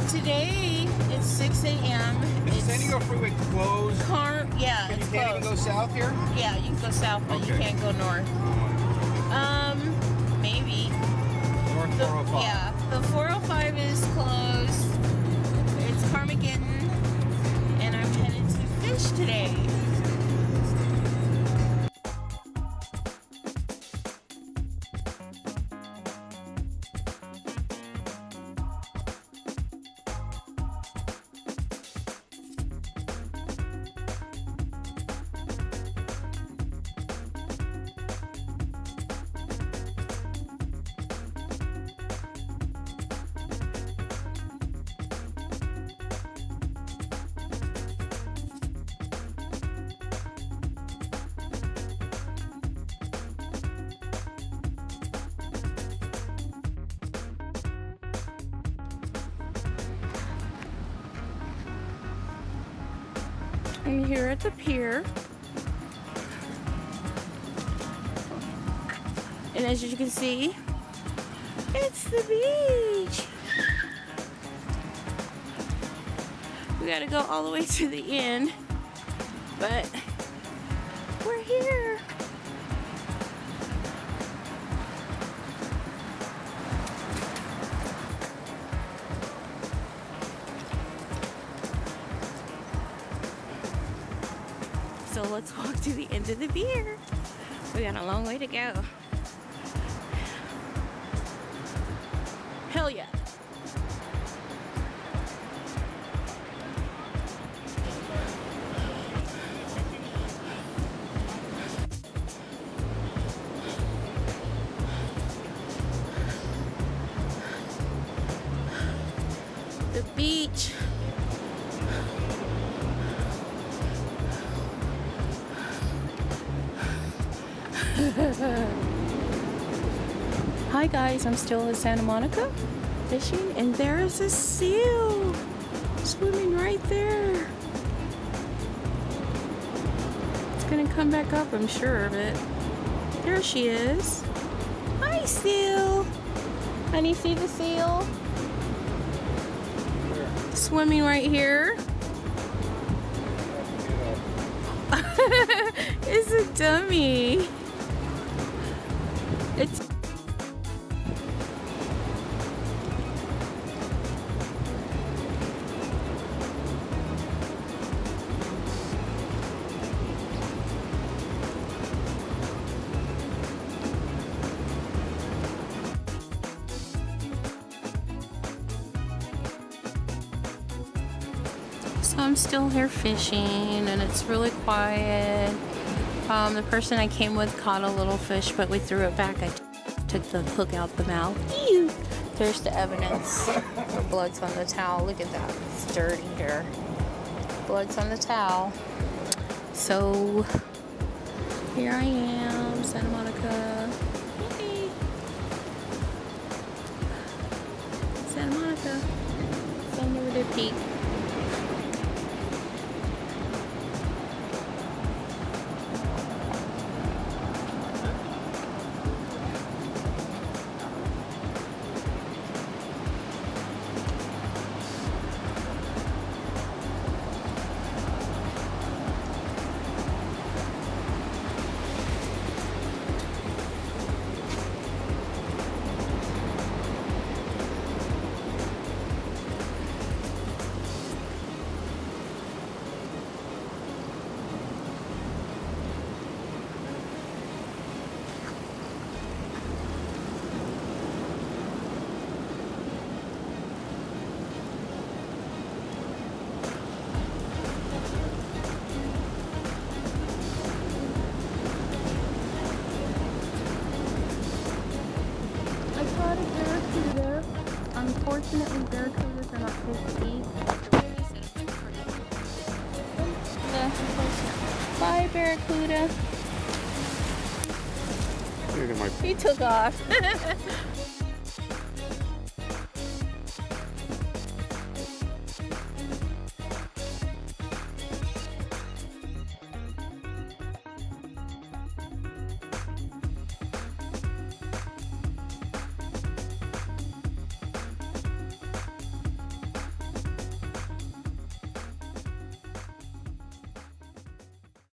today it's 6 a.m. Is San Diego Freeway closed? Yeah, and it's you can't closed. even go south here? Yeah, you can go south, but you can't go north. Maybe. North 405. Yeah, the 405 is closed. It's Carmageddon, and I'm headed to fish today. I'm here at the pier, and as you can see, it's the beach. We gotta go all the way to the end, but we're here. So let's walk to the end of the pier. We got a long way to go. Hell yeah. The beach. Hi guys, I'm still in Santa Monica fishing, and there is a seal swimming right there. It's gonna come back up, I'm sure of it. There she is. Hi seal. Honey, see the seal? Swimming right here. It's a dummy. It's so I'm still here fishing, and it's really quiet. The person I came with caught a little fish, but we threw it back. I took the hook out the mouth. Ew. There's the evidence. The blood's on the towel. Look at that. It's dirty here. Blood's on the towel. So here I am, Santa Monica. Hey. Santa Monica. Send over to peek. Unfortunately, barracudas are not supposed to eat. Bye, barracuda. He took off.